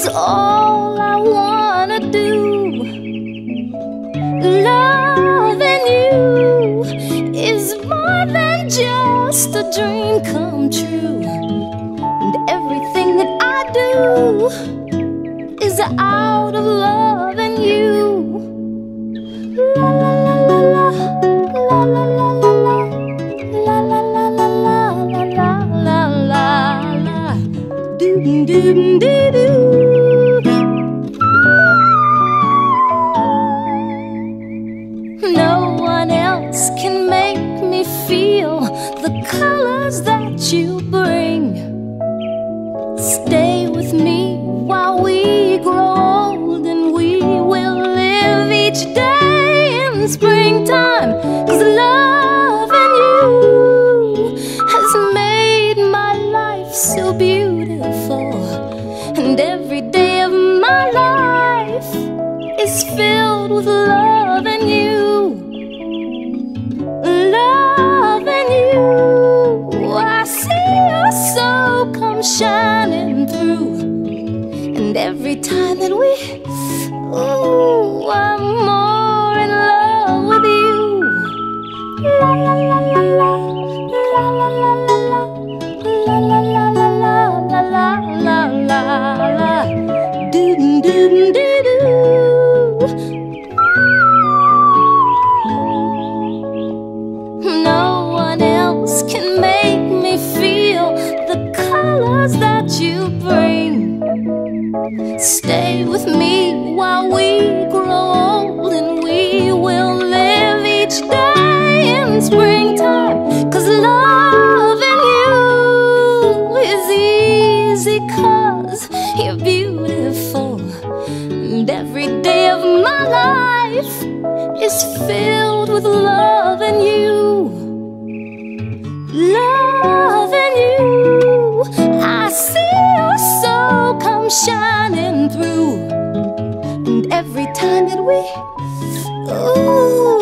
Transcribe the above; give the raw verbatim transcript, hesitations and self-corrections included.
all I wanna do. Loving you is more than just a dream come true. And everything that I do is out of loving you. La la la la la, la la la la la, la la la la la, la la la la, do do do do do. No one else can make me feel the colors that you bring. Stay with me while we grow old, and we will live each day in springtime. 'Cause loving you has made my life so beautiful, and every day of my life is filled with loving you. Loving you, I see your soul come shining through. And every time that we, ooh, I'm more in love with you. La la la la la, la la la la la, la la la la la, la la la la, do do do do. No one else can make me feel the colors that you bring. Stay with me while we grow old, and we will live each day in springtime. 'Cause loving you is easy, 'cause you're beautiful, and every day of my life is filled with loving you. Loving you, I see your soul come shining through. And every time that we, ooh,